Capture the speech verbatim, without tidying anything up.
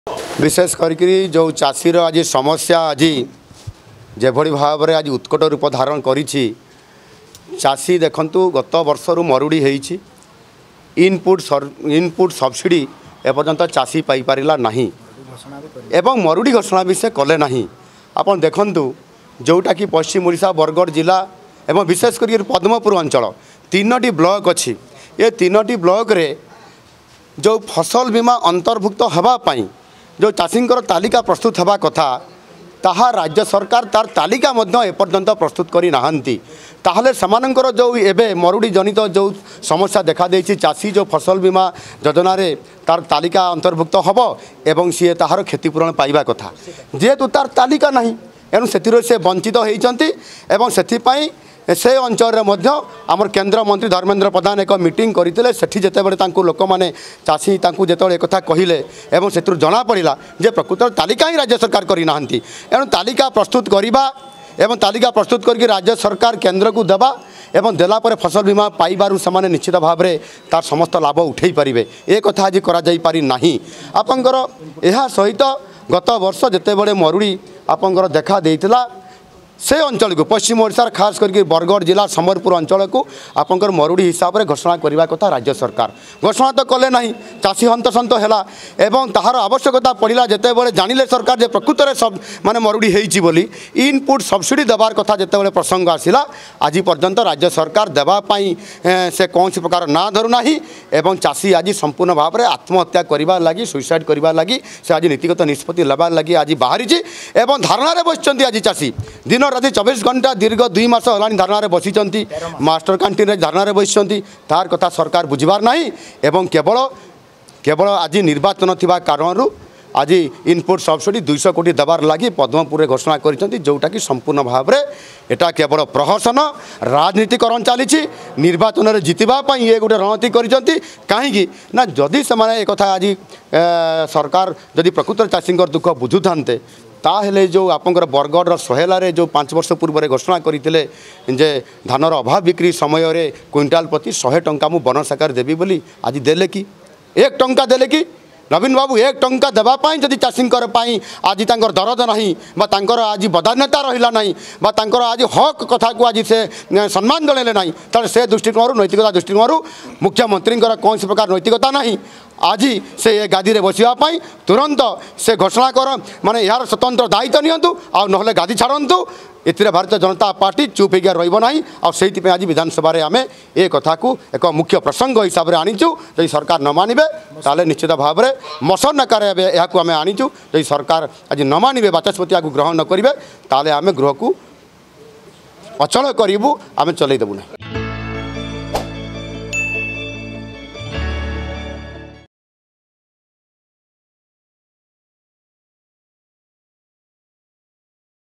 विशेष करके जो चाषीर आज समस्या आज जेभली भाव में आज उत्कट रूप धारण करी चाषी देखंतु गत वर्ष मरुड़ी होईछि इनपुट इनपुट सब्सिडी एपर्यंत चाषी पाई पारिला नहीं एवं मरुड़ी घोषणा भी से कले नहीं। आपन देखंतु जोटा कि पश्चिम ओडिशा बरगढ़ जिला एवं विशेष कर पद्मपुर अंचल तीनोटी ब्लॉक अच्छी ये तीनोटी ब्लॉक रे जो फसल बीमा अंतर्भुक्त हवा पाई जो चाषींकर तालिका प्रस्तुत हवा कथा ताहा राज्य सरकार तार तालिका मध्य एपर्यंत प्रस्तुत करी नाहंती। ताहले समानंकर जो एबे मरुड़ी जनित जो समस्या देखा देछि चाषी जो फसल बीमा योजना रे तार तालिका अंतर्भुक्त हबो एवं सी ताहार क्षतिपूरण पाइबा कथा जेहेतु तार तालिका नहीं एणु से से वंचित होइचंती एवं सेथिपाई से अंचल आमर केंद्र मंत्री धर्मेंद्र प्रधान एक मीटिंग करते सेठी जेतेबेले तांकु लोक माने चाषी तांकु जेतेबेले एक कथा कहिले एवं सेतुर जना पड़िला जे प्रकृत तालिका ही राज्य सरकार करी नाहंती एणु तालिका प्रस्तुत करिबा एवं तालिका प्रस्तुत करके राज्य सरकार केंद्र को देवा एवं देला पर फसल बीमा पाइबारु समाने निश्चित भाव में तार समस्त लाभ उठे पारे ए कथा आज करा जाई पारि नाही। आपंकर यह सहित गत वर्ष जेतेबेले मरुड़ी आपंकर देखा देइतिला से अंचल को पश्चिम ओडिशा खास करके बरगढ़ जिला सम्बलपुर अंचल को आपंकर मरुड़ी हिसाब से घोषणा करने कथा राज्य सरकार घोषणा तो कले नहीं चाषी हंतसंत है एवं ताहार आवश्यकता पड़ा जितेबाला जानिले सरकार जे प्रकृत में सब माने मरुड़ी होईची बोली इनपुट सब्सिडी देवार कथा जितेबाला प्रसंग आसिला आज पर्यंत राज्य सरकार देवाई से कौन प्रकार ना धरुना एवं चाषी आज संपूर्ण भाव में आत्महत्या करने लगी सुइसाइड करने लगी से आज नीतिगत निष्पत्ति लेवार लगी आज बाहरी एवं धारणार बसचंती आज चाषी दिन राति चौबीस घंटा दीर्घ दुई मास होलानी धारणार बसी मास्टर कैंटीन रे धारणार बसी तार कथा सरकार बुझबार नहीं एवं केवल केवल आज निर्वाचन थिबा कारणरू आज इनपुट सब्सिडी दुईश कोटी देवार लगी पद्मपुर घोषणा कर जोटा कि संपूर्ण भाव में एटा केवल प्रहसन राजनीतिकरण चली निर्वाचन में जितवाई ये गोटे रणनीति कर कहीं ना जदि से एक कथा आज सरकार जदि प्रकृत चाषी दुख बुझु था ताहले जो आपंकर बरगढ़ सहेलारे जो पाँच वर्ष पूर्व घोषणा करते जे धानर अभाव बिक्री समय रे क्विंटाल प्रति शहे टंका मु वन शाखार देवी बोली आज देले कि एक टंका देले कि नवीन बाबू एक टंका देवाई जदि चाषी आज तांकर दरद नहीं बांकर आज बदान्यता रहा नहीं बांकर आज हक कथा को आज से सम्मान जन ना तेल से दृष्टिकोण नैतिकता दृष्टिकोण मुख्यमंत्री कौन प्रकार नैतिकता नहीं आज से ये गादी रे बसवाई तुरंत से घोषणा कर माने यार स्वतंत्र दायित्व नियंतु आ नहले गादी छाड़तु एथिरे भारतीय जनता पार्टी चुप होकर रही ना आज विधानसभा आम ए कथा को एक मुख्य प्रसंग हिसाब से आनीचु जदि सरकार न मानिबे ताले निश्चित भाव में मसन आकार आम आनीचु जदि सरकार आज न मानिबे बाचस्पति ग्रहण न करेंगे ताले आम गृह को अचल करूँ आम चलई देबू ना।